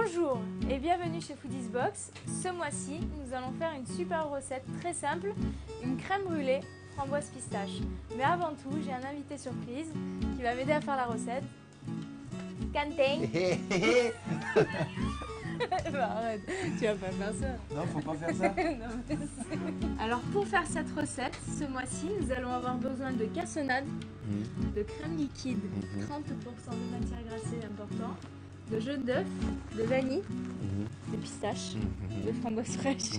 Bonjour et bienvenue chez Foodies Box. Ce mois-ci, nous allons faire une super recette très simple, une crème brûlée framboise pistache. Mais avant tout, j'ai un invité surprise qui va m'aider à faire la recette. Quentin. Bah, arrête, tu vas pas faire ça. Non, faut pas faire ça. Non, alors pour faire cette recette, ce mois-ci, nous allons avoir besoin de cassonade, de crème liquide, 30% de matière grassée important, de jaune d'œuf, de vanille, de pistache, de framboise fraîche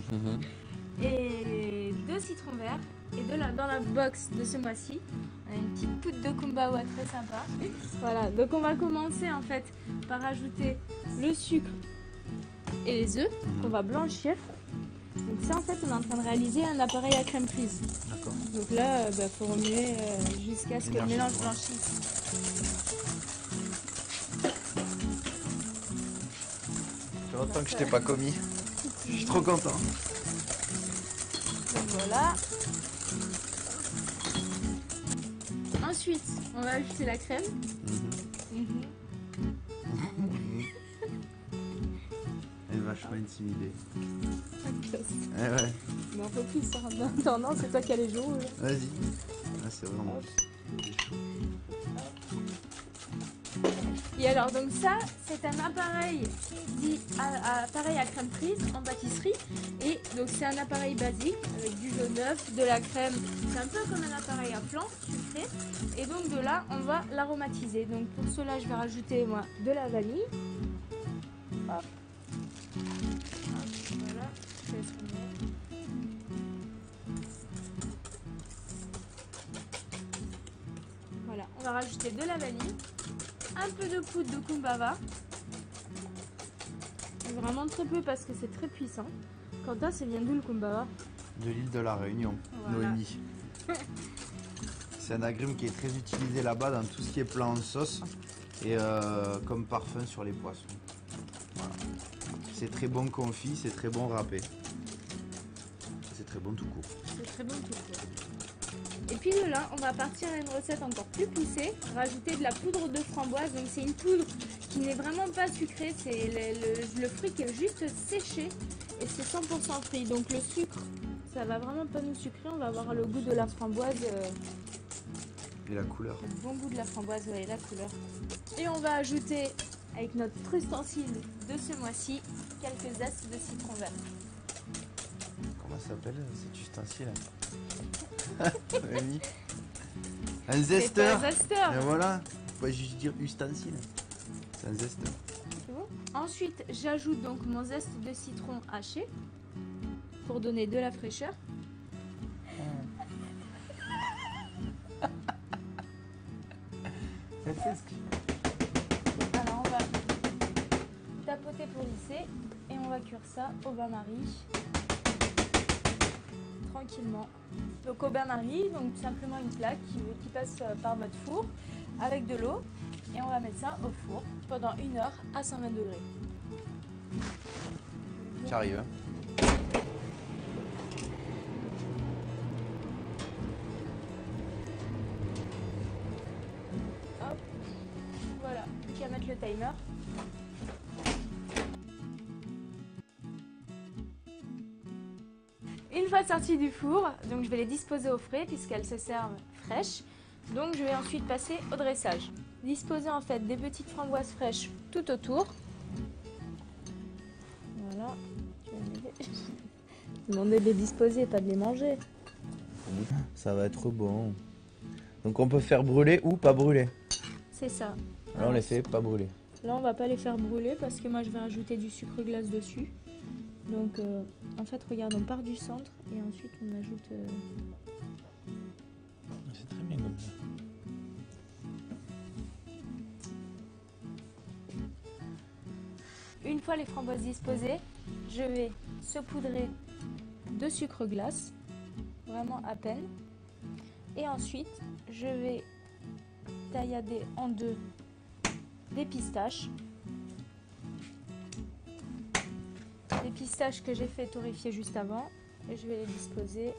et de citron vert. Et dans la box de ce mois-ci, on a une petite poudre de kumbawa très sympa. Voilà, donc on va commencer en fait par ajouter le sucre et les œufs qu'on va blanchir. Donc ça en fait on est en train de réaliser un appareil à crème prise. D'accord. Donc là il faut remuer jusqu'à ce que le mélange blanchisse. Ça fait longtemps que je t'ai pas commis. Je suis trop content. Donc voilà. Ensuite on va ajouter la crème. Elle est vachement intimidée. Ok. Eh ouais, Mais on peut plus ça. Non, c'est toi qui as les joues. vas-y. Ah, c'est vraiment chaud. Et alors donc ça, c'est un appareil dit appareil à crème prise en pâtisserie. Et donc c'est un appareil basique avec du jaune d'œuf, de la crème. C'est un peu comme un appareil à flan sucré. Et donc de là, on va l'aromatiser. Donc pour cela, je vais rajouter moi de la vanille. Hop. Voilà. Je laisse remuer. Voilà, on va rajouter de la vanille, un peu de poudre de kumbawa, vraiment très peu parce que c'est très puissant. Quentin, c'est vient d'où le kumbawa? De l'île de la Réunion, Voilà. Noémie. C'est un agrume qui est très utilisé là-bas dans tout ce qui est plat en sauce et comme parfum sur les poissons. Voilà. C'est très bon confit, c'est très bon râpé. C'est très bon tout court. C'est très bon tout court. Et puis de là, on va partir à une recette encore plus poussée, rajouter de la poudre de framboise. Donc c'est une poudre qui n'est vraiment pas sucrée, c'est le fruit qui est juste séché et c'est 100% fruit. Donc le sucre, ça va vraiment pas nous sucrer, on va avoir le goût de la framboise. Et la couleur. Le bon goût de la framboise, ouais, et la couleur. Et on va ajouter, avec notre ustensile de ce mois-ci, quelques zestes de citron vert. Comment ça s'appelle cet ustensile? Noémie. Un zesteur. C'est un zesteur. Et voilà, faut pas juste dire ustensile. C'est un zesteur. C'est bon. Ensuite, j'ajoute donc mon zeste de citron haché pour donner de la fraîcheur. Alors on va tapoter pour lisser et on va cuire ça au bain-marie tranquillement. Donc au bain-marie, donc simplement une plaque qui passe par votre four avec de l'eau et on va mettre ça au four pendant 1 heure à 120 degrés. J'arrive. Hein. Hop, voilà, plus qu'à mettre le timer. Une fois sorties du four, donc je vais les disposer au frais puisqu'elles se servent fraîches. Donc je vais ensuite passer au dressage. Disposer en fait des petites framboises fraîches tout autour. Voilà. Tu vas m'aider. Demander de les disposer, pas de les manger. Ça va être bon. Donc on peut faire brûler ou pas brûler. C'est ça. Là on les fait pas brûler. Là on va pas les faire brûler parce que moi je vais rajouter du sucre glace dessus. Donc en fait regarde, on part du centre et ensuite on ajoute... C'est très bien comme ça. Une fois les framboises disposées, je vais saupoudrer de sucre glace, vraiment à peine. Et ensuite, je vais taillader en deux des pistaches. Des pistaches que j'ai fait torréfier juste avant. Et je vais les disposer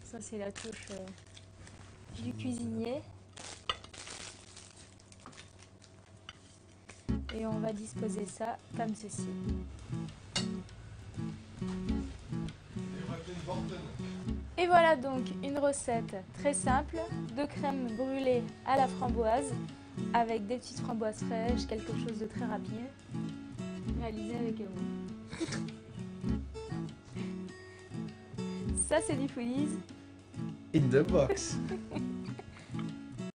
Ça c'est la touche du cuisinier. Et on va disposer ça comme ceci. Et voilà donc une recette très simple de crème brûlée à la framboise avec des petites framboises fraîches, quelque chose de très rapide, réalisé avec amour. Ça c'est du Foodies In the box.